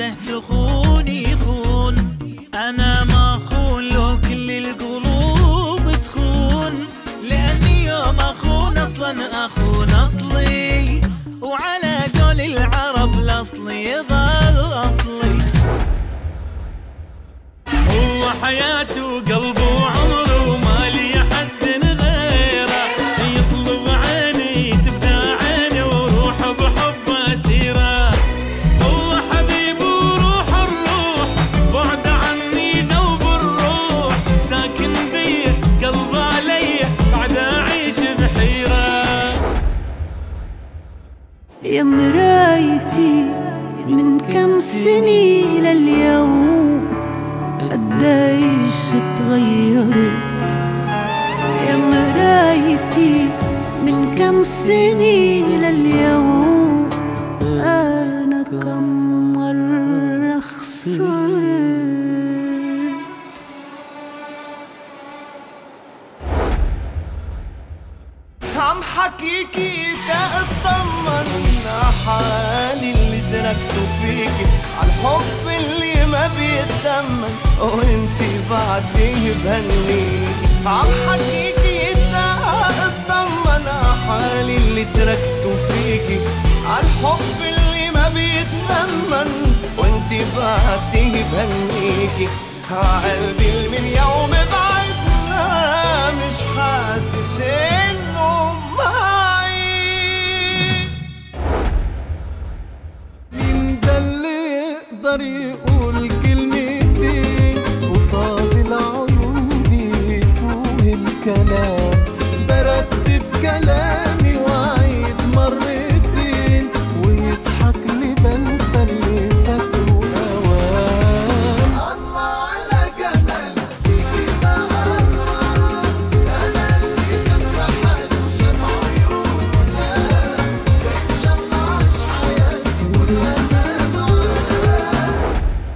عنه تخون يخون، أنا ما أخون لو كل القلوب تخون، لأني يوم أخون أصلا أخون أصلي، وعلى قول العرب الأصلي يظل أصلي. هو حياته وقلبه وعمره وما لي حد غيره، يطلب عيني تبدأ عيني وروحه بحبه سيره. هو حبيبي وروح الروح، بعد عني دوب الروح، ساكن بي قلبه علي بعد أعيش بحيرة. يا مرايتي من كم سنة لليوم قديش تغيرت، يا مرايتي من كم سنة لليوم أنا كم مرة خسرت. عم حكيكي تأطمن حالي اللي تركته فيكي، عالحب اللي ما بيتمن وانتي بعديه بهنيكي. عم حكيكي تأطمن حالي اللي تركته فيكي، عالحب اللي ما بيتمن وانتي بعديه بهنيكي. قلبي من يوم بعدنا مش حاسس انه معي. مين ده اللي يقدر يقول كلمتين وصاد العيون دي توه الكلام؟ برتب كلامي واعيد مرتين ويضحك لي بنسى اللي فاته اوام. الله على جمال فيكي بقى الله، انا اللي جنب حاله شاف عيونه، ان شاء الله عاش حياتي كلها معاه.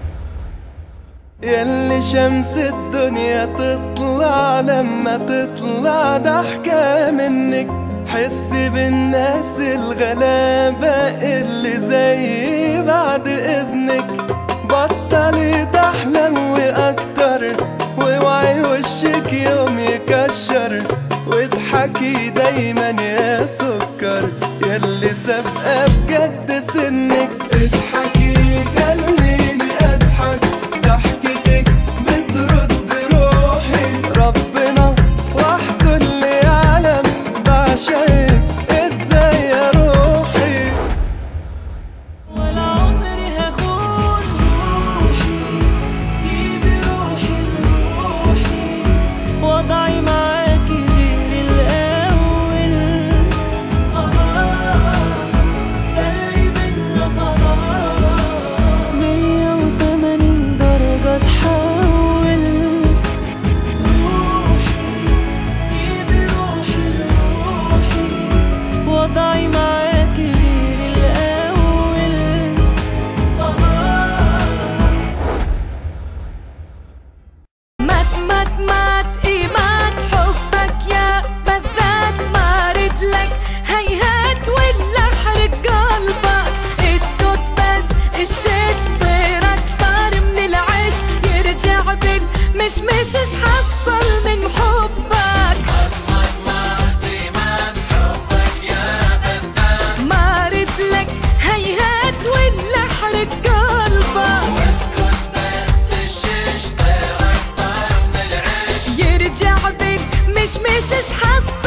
ياللي شمس الدنيا تطلع لما تطلع ضحكة منك، حسي بالناس الغلابة اللي زي بعد إذنك. بطلي تحلوي أكتر واوعي وشك يوم يكشر، واضحكي دايما يا سكر ياللي سابقة بجد سنك. اضحكي خليني أضحك، ضحكتك بترد روحي، ربنا وحده اللي يعلم بعشقك ازاي يا روحي. ولا عمري هخون روحي، سيبي روحي لروحي، وضعي معاكي غير الأول. خلاص ده اللي بينا خلاص، 180 درجة تحول. روحي سيبي روحي لروحي، وضعي معاكي غير الأول. خلاص مات إيمات حبك يا بذات، مارد لك هيهات ولا حرق قلبك. اسكت بس الشيش طير أكتر من العيش، يرجع بالمشمش اش حصل من حبك. مارد لك هيهات ولا حرق قلبك. يرجع بالمشمش اش حصل